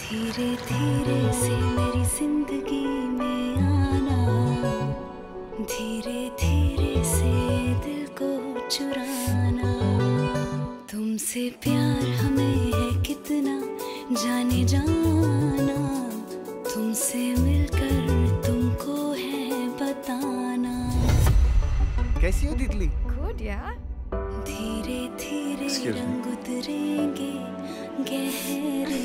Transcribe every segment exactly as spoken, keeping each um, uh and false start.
धीरे धीरे से मेरी जिंदगी में आना, धीरे धीरे से दिल को चुराना। तुमसे प्यार हमें है कितना जाने जाना, तुमसे मिलकर तुमको है बताना। कैसी हो तितली? गुड यार। धीरे धीरे रंग उतरेंगे गहरे,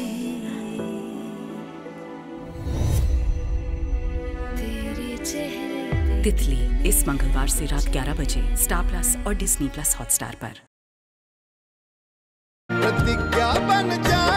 तेरे चेहरे। तितली इस मंगलवार से रात ग्यारह बजे स्टार प्लस और डिज्नी प्लस हॉटस्टार पर। प्रतिज्ञा बन जाए।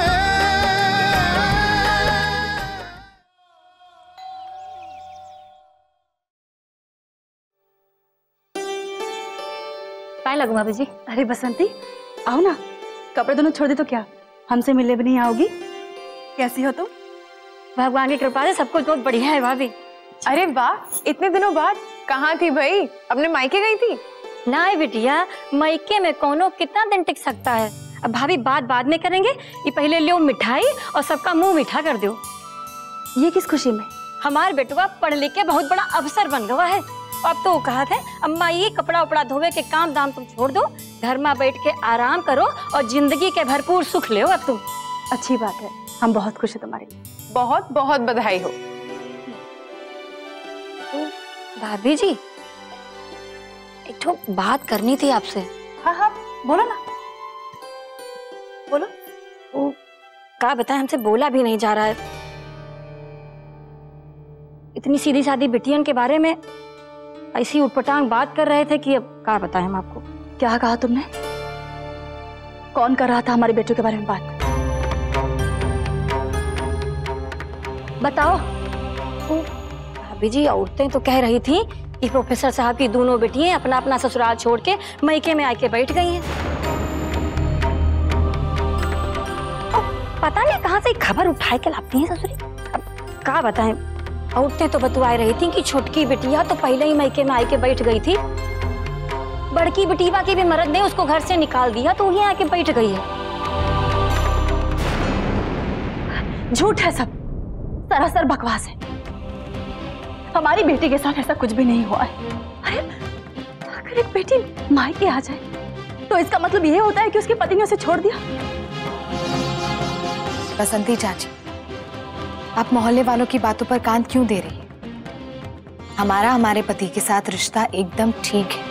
काय लगू भाभी जी? अरे बसंती आओ ना, कपड़े दोनों छोड़ दे तो क्या हमसे मिलने भी नहीं आओगी? कैसी हो तुम? भगवान की कृपा से सब कुछ बहुत बढ़िया है भाभी। अरे वाह, इतने दिनों बाद कहाँ थी भाई? अपने मायके गई थी? ना बिटिया, मायके में कौनो कितना दिन टिक सकता है। अब भाभी बात बाद में करेंगे, ये पहले लियो मिठाई और सबका मुंह मीठा कर दो। ये किस खुशी में? हमार बेटवा पढ़ लिख के बहुत बड़ा अफसर बन गया है। अब तो कहा थे अम्मा ये कपड़ा उपड़ा धोवे के काम दाम तुम छोड़ दो, घर में बैठ के आराम करो और जिंदगी के भरपूर सुख ले अब तुम। अच्छी बात है, हम बहुत खुश है तुम्हारी। बहुत बहुत बधाई हो। भाभी जी एक तो बात करनी थी आपसे। हाँ हाँ बोलो ना, बोलो। वो क्या बताएं, हमसे बोला भी नहीं जा रहा है। इतनी सीधी सादी बिटियन के बारे में ऐसी उटपटांग बात कर रहे थे कि अब क्या बताएं हम आपको। क्या कहा तुमने? कौन कर रहा था हमारे बेटों के बारे में बात? बताओ। भाभी जी औरतें तो कह रही थी कि प्रोफेसर साहब की दोनों बेटियां अपना अपना ससुराल छोड़ के मायके में आके बैठ गई हैं। पता नहीं कहां से खबर उठाए के लाती हैं ससुरी। अब क्या बताएं, औरतें तो बतुआ रही थी कि छोटकी बिटिया तो पहले ही मायके में आके बैठ गई थी, बड़की बिटिया के भी मर्द ने उसको घर से निकाल दिया तो वहीं आके बैठ गई है। झूठ है सब, सरासर बकवास है। हमारी बेटी के साथ ऐसा कुछ भी नहीं हुआ है। अरे अगर एक बेटी मायके आ जाए तो इसका मतलब ये होता है कि उसके पति ने उसे छोड़ दिया। बसंती चाची, आप मोहल्ले वालों की बातों पर कान क्यों दे रही हैं? हमारा हमारे पति के साथ रिश्ता एकदम ठीक है।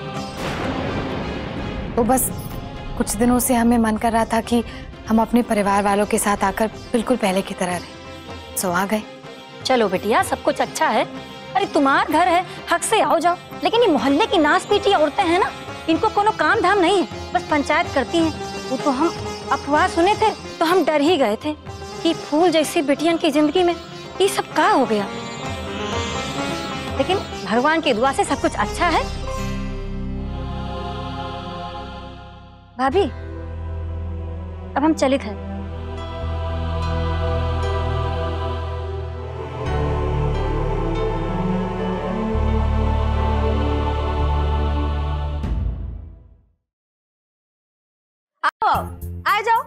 तो बस कुछ दिनों से हमें मन कर रहा था कि हम अपने परिवार वालों के साथ आकर बिल्कुल पहले की तरह रहें, सो आ गए। चलो बेटिया, सब कुछ अच्छा है। अरे तुम्हारा घर है, हक से आओ जाओ। लेकिन ये मोहल्ले की नास पीटी औरतें हैं ना, इनको कोनो काम धाम नहीं है, बस पंचायत करती हैं। वो तो हम अफवाह सुने थे तो हम डर ही गए थे कि फूल जैसी बेटियन की जिंदगी में ये सब क्या हो गया। लेकिन भगवान की दुआ से सब कुछ अच्छा है। भाभी अब हम चलित हैं। आ जाओ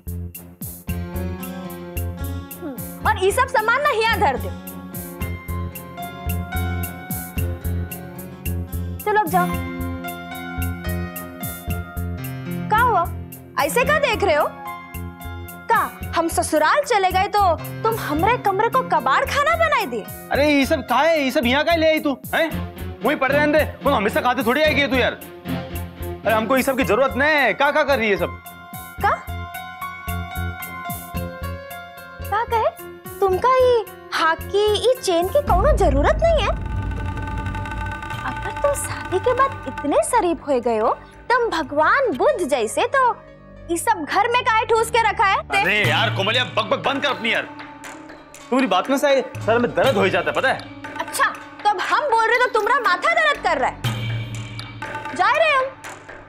और ये सब सामान ना यहाँ धर दो। चलो अब जाओ। क्या हुआ, ऐसे क्या देख रहे हो? का हम ससुराल चले गए तो तुम हमरे कमरे को कबाड़ खाना बनाई दिए? अरे ये सब कहाँ है? ये सब यहाँ का ले आई तू? हैं? वहीं पड़े रहने दे, वो हमेशा खाते थोड़ी आएगी तू यार। अरे हमको ये सब की जरूरत नहीं है। क्या क्या कर रही है सब? का का कहे तुमका ये हाकी ये चेन की कोनो जरूरत नहीं है? अगर तुम शादी के बाद इतने शरीफ हो गए हो, तुम भगवान बुद्ध जैसे, तो ये सब घर में काहे ठूस के रखा है? अरे यार कोमलिया, बक बक बंद कर अपनी यार। तुम्हारी बात में से सर में दर्द हो जाता है, पता है? अच्छा तो अब हम बोल रहे तो तुम्हारा माथा दर्द कर रहा है। जा रहे हम।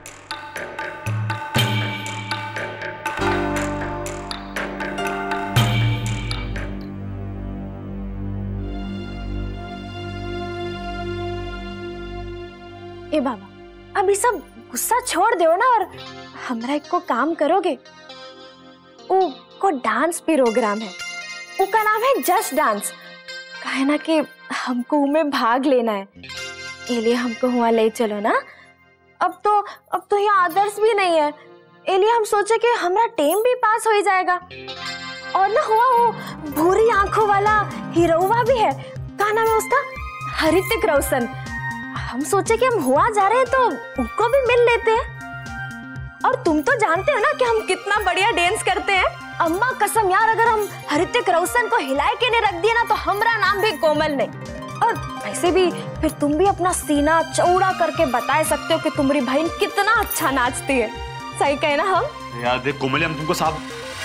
ए बाबा, अब ये सब गुस्सा छोड़ दो ना और हमरा एक को काम करोगे। वो को डांस प्रोग्राम है, उसका नाम है जस्ट डांस। कहे ना कि हमको उनमें भाग लेना है, इसलिए हमको वहाँ ले चलो ना। अब तो अब तो यहाँ आदर्श भी नहीं है, इसलिए हम सोचे कि हमारा टीम भी पास हो जाएगा। और ना हुआ वो भूरी आंखों वाला हीरोवा भी है, क्या नाम है उसका, ऋतिक रोशन। हम सोचे कि हम हुआ जा रहे हैं तो उनको भी मिल लेते हैं। और तुम तो जानते हो ना कि हम कितना बढ़िया डांस करते हैं। अम्मा कसम यार, अगर हम ऋतिक रोशन को हिलाए के नहीं रख दिए ना तो हमारा नाम भी कोमल नहीं। और वैसे भी फिर तुम भी अपना सीना चौड़ा करके बता सकते हो कि तुम्हारी बहन कितना अच्छा नाचती है। सही कहे ना हम? यार देख कोमल, हम तुमको साफ।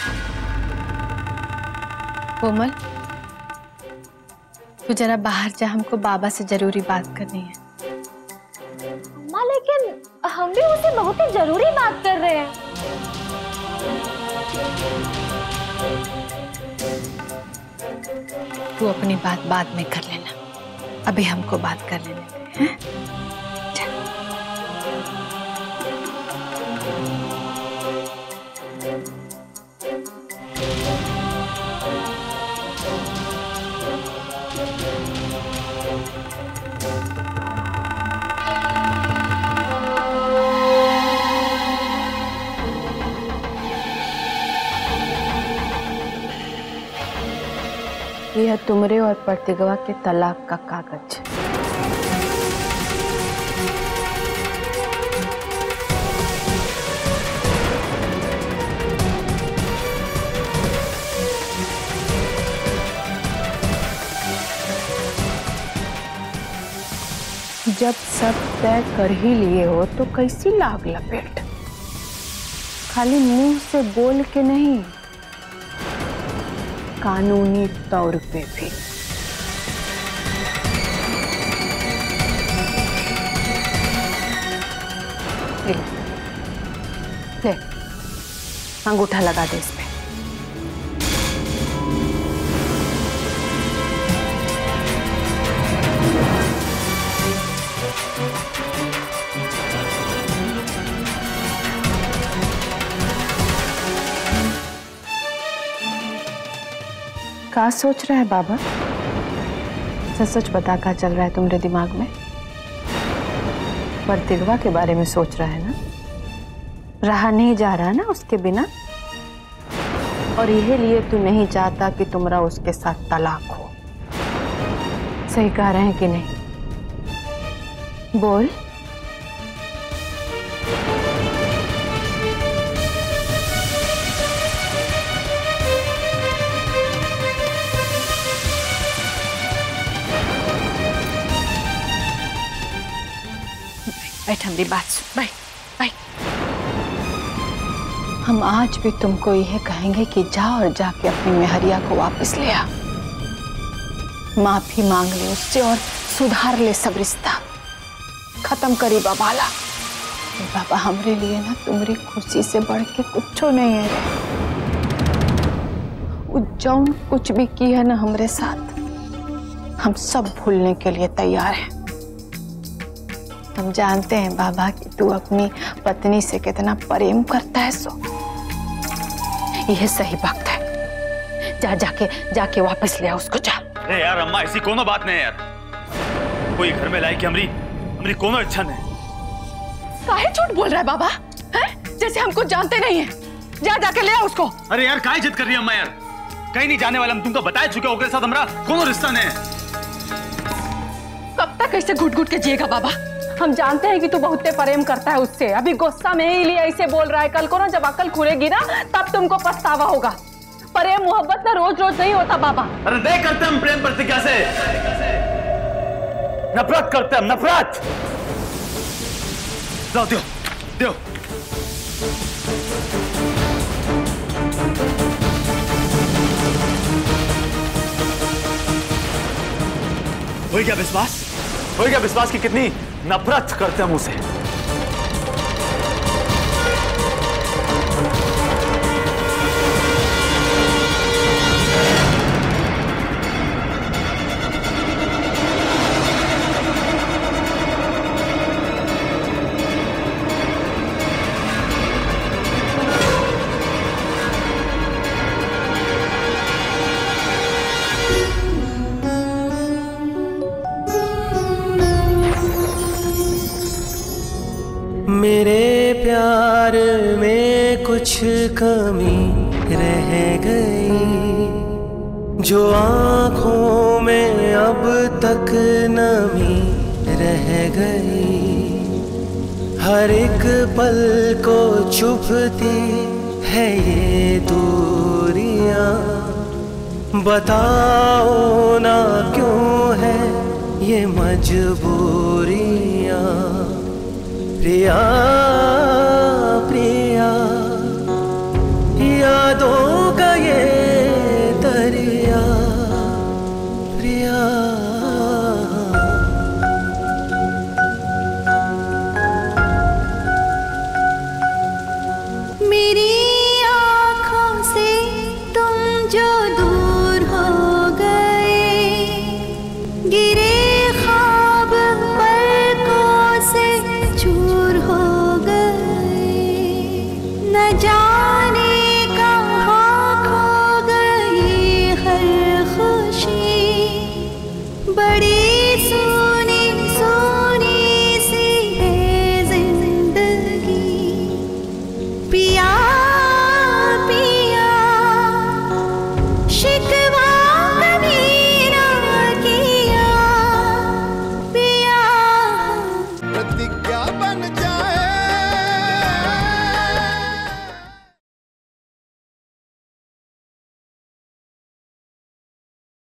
कोमल, तू जरा बाहर जा, हमको बाबा से जरूरी बात करनी है। अम्मा लेकिन हम भी उसे बहुत ही जरूरी बात कर रहे हैं। तू अपनी बात बाद में कर लेना, अभी हमको बात कर लेने दे, हैं? यह तुमरे और प्रतिगवा के तलाक का कागज। जब सब तय कर ही लिए हो तो कैसी लाग लपेट, खाली मुंह से बोल के नहीं, कानूनी तौर पे भी। ले, ले अंगूठा लगा दे इस पे। क्या सोच रहा है बाबा? सच सच बता, क्या चल रहा है तुम्हारे दिमाग में? प्रतिगवा के बारे में सोच रहा है ना? रहा नहीं जा रहा ना उसके बिना, और यही लिए तू नहीं चाहता कि तुम्हारा उसके साथ तलाक हो। सही कह रहे हैं कि नहीं? बोल। बैठ, हमारी बात सुन। बैठ बैठ। हम आज भी तुमको यह कहेंगे कि जा और जाके अपनी मेहरिया को वापस ले आ, माफी मांग ले उससे और सुधार ले सब रिश्ता, खत्म करी बबाला। बाबा, हमरे लिए ना तुम्हारी खुशी से बढ़ के कुछ नहीं है। जौन कुछ भी की है ना हमरे साथ, हम सब भूलने के लिए तैयार हैं। हम जानते हैं बाबा कि तू अपनी पत्नी से कितना प्रेम करता है, सो यह सही वक्त है। जा जाके जाके वापस ले आ उसको, जा। अरे यार अम्मा, ऐसी कोनो बात नहीं है यार। कोई घर में लाई कि हमारी हमारी कोनो इच्छा नहीं। काहे झूठ बोल रहा है बाबा? हैं? जैसे हमको जानते नहीं है। जा जाके ले आ उसको। अरे यार काहे जिद कर रही है अम्मा? यार कहीं नहीं जाने वाला, हम तुमको बता चुके हो, ओकरे साथ हमारा कोनो रिश्ता नहीं है। कब तक ऐसे घुट घुट के जिएगा बाबा? हम जानते हैं कि तू बहुत प्रेम करता है उससे, अभी गुस्सा में ही लिए ऐसे बोल रहा है। कल को ना जब अकल खुलेगी ना तब तुमको पछतावा होगा। प्रेम मोहब्बत ना रोज रोज नहीं होता बाबा। अरे नहीं करते हम प्रेम प्रतिज्ञा से, नफरत करते हम, नफरत। जाओ दियो दियो। हो गया विश्वास? हो गया विश्वास कि कितनी नफरत करते हम उसे। कमी रह गई जो आँखों में अब तक नमी रह गई। हर एक पल को चुभती है ये दूरियां, बताओ ना क्यों है ये मजबूरियां। प्रिया प्रिया यादों का ये दरिया, प्रिया। मेरी आँखों से तुम जो दूर हो गए, गिरे ख्वाब पलकों से चूर हो गए। न जा